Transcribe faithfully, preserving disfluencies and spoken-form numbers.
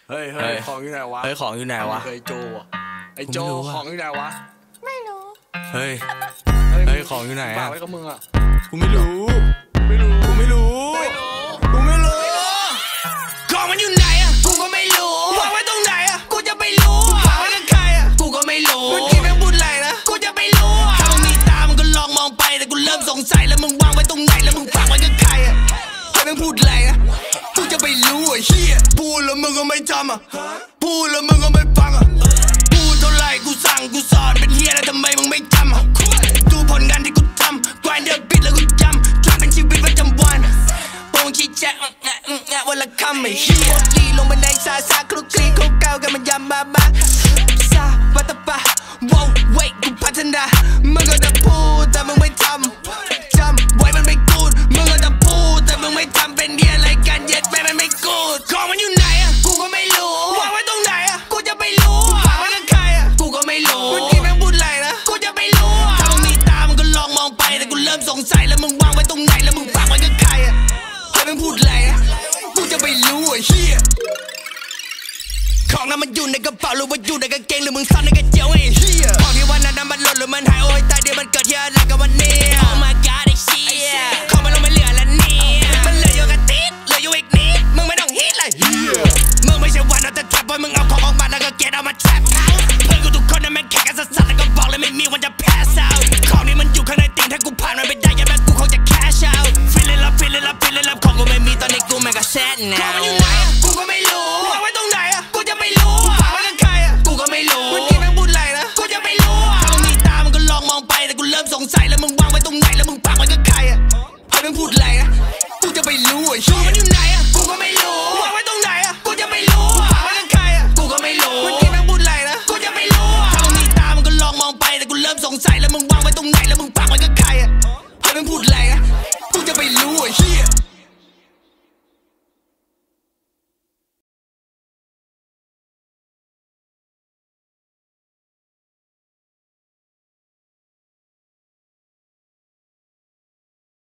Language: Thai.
เฮ้ยเฮ้ยของอยู่ไหนวะเฮ้ยของอยู่ไหนวะไอโจไอโจของอยู่ไหนวะไม่รู้เฮ้ยเฮ้ยของอยู่ไหนอะฝากไว้กับมึงอะกูไม่รู้ไม่รู้กูไม่รู้กูไม่รู้ของมันอยู่ไหนอะกูก็ไม่รู้วางไว้ตรงไหนอะกูจะไปรู้วางไว้กับใครอะกูก็ไม่รู้มึงคิดแม่งพูดอะไรนะกูจะไปรู้ถ้ามึงมีตามึงก็ลองมองไปแต่กูเริ่มสงสัยแล้วมึงวางไว้ตรงไหนแล้วมึงฝากไว้กับใครอะใครแม่งพูดอะไรนะกูจะไปรู้ไอ้เหี้ยพูดแล้วมึงก็ไม่จำอะพูดแล้วมึงก็ไม่ฟังอะพูดเท่าไรกูสั่งกูสอนเป็นเหี้ยแล้วทำไมมึงไม่จำอะดูผลงานที่กูทำกวานเดือดปิดแล้วกูจำทำเป็นชีวิตประจำวันโป่งชี้แจงวันละคำไม่เหี้ยลีลงไปในซาซาคลุกคลีคุกเก้ากันมันยำมาบ้าซาวัตปะว้าวเว้ยกูพัฒนามึงก็จะพูดแต่มึงไม่ทำจำไว้มันไม่กูดมึงก็จะพูดแต่มึงไม่ทำเป็นเดียอะไรกันเย็ดแม่มันไม่กูดของมันอยู่ไหนอะกูก็ไม่รู้วางไว้ตรงไหนอะกูจะไปรู้ฝากไว้กับใครอะกูก็ไม่รู้มึงคิดแม่งพูดอะไรนะกูจะไปรู้ถ้ามึงมีตามึงก็ลองมองไปแต่กูเริ่มสงสัยแล้วมึงวางไว้ตรงไหนแล้วมึงฝากไว้กับใครอะใครแม่งพูดอะไรอะกูจะไปรู้ไอ้เหี้ยของนั้นมันอยู่ในกระเป๋าหรือว่าอยู่ในกางเกงหรือมึงซ่อนในกระเจียวไอ้เหี้ยของที่วันนั้นมันหล่นหรือมันหายโอ้ยตายเดี๋ยวมันเกิดที่อะไรกับวันนี้ Oh my god ไอ้เหี้ย